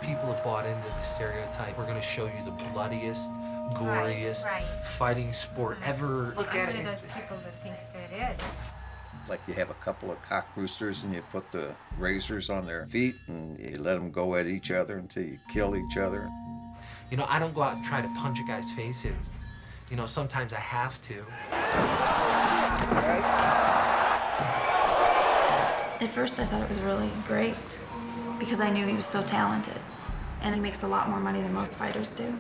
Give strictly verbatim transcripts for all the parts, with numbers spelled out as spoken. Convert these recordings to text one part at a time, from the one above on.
People have bought into the stereotype. We're going to show you the bloodiest, goriest right, right. fighting sport ever. Look I'm at one it. of those people that thinks that it is. Like you have a couple of cock roosters and you put the razors on their feet and you let them go at each other until you kill each other. You know, I don't go out and try to punch a guy's face in. You know, sometimes I have to. At first I thought it was really great because I knew he was so talented and he makes a lot more money than most fighters do.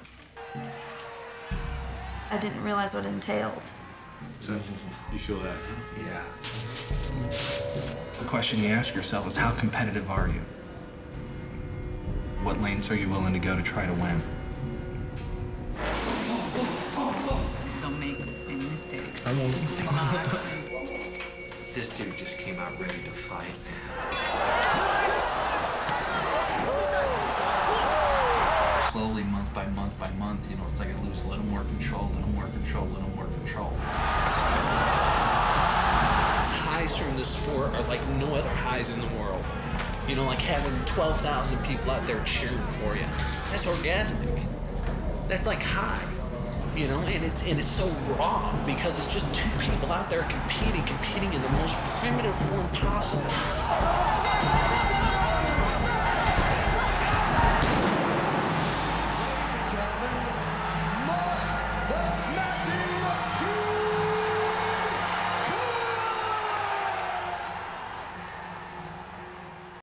I didn't realize what it entailed. So you feel that? Yeah. The question you ask yourself is, how competitive are you? What lanes are you willing to go to try to win? Don't make any mistakes. I won't. Just relax. This dude just came out ready to fight, man. Slowly, month by month by month, you know, it's like I lose a little more control, a little more control, a little more control. Highs from the sport are like no other highs in the world. You know, like having twelve thousand people out there cheering for you. That's orgasmic. That's like high, you know, and it's and it's so raw because it's just two people out there competing, competing in the most primitive form possible.